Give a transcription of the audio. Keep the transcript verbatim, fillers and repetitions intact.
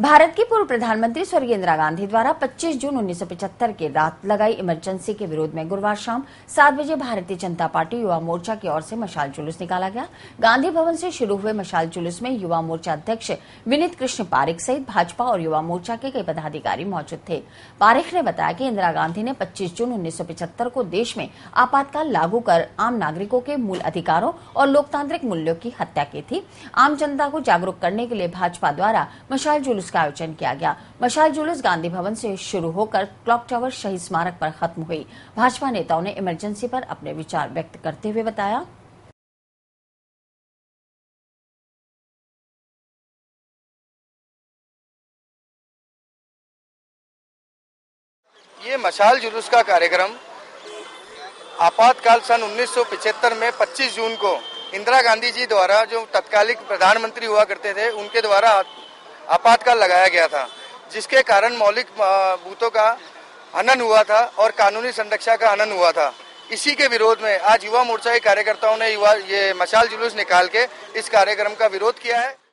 भारत की पूर्व प्रधानमंत्री स्वर्गीय इंदिरा गांधी द्वारा पच्चीस जून उन्नीस सौ पचहत्तर की रात लगाई इमरजेंसी के विरोध में गुरुवार शाम सात बजे भारतीय जनता पार्टी युवा मोर्चा की ओर से मशाल जुलूस निकाला गया। गांधी भवन से शुरू हुए मशाल जुलूस में युवा मोर्चा अध्यक्ष विनीत कृष्ण पारिख सहित भाजपा और युवा मोर्चा के कई पदाधिकारी मौजूद थे। पारिख ने बताया कि इंदिरा गांधी ने पच्चीस जून उन्नीस सौ पचहत्तर को देश में आपातकाल लागू कर आम नागरिकों के मूल अधिकारों और लोकतांत्रिक मूल्यों की हत्या की थी। आम जनता को जागरूक करने के लिए भाजपा द्वारा मशाल जुलूस का आयोजन किया गया। मशाल जुलूस गांधी भवन से शुरू होकर क्लॉक टावर शहीद स्मारक पर खत्म हुई। भाजपा नेताओं ने इमरजेंसी पर अपने विचार व्यक्त करते हुए बताया, ये मशाल जुलूस का कार्यक्रम आपातकाल सन उन्नीस सौ पचहत्तर में पच्चीस जून को इंदिरा गांधी जी द्वारा, जो तत्कालिक प्रधानमंत्री हुआ करते थे, उनके द्वारा आपातकाल लगाया गया था, जिसके कारण मौलिक बूतों का हनन हुआ था और कानूनी संरक्षा का हनन हुआ था। इसी के विरोध में आज युवा मोर्चा के कार्यकर्ताओं ने युवा ये मशाल जुलूस निकाल के इस कार्यक्रम का विरोध किया है।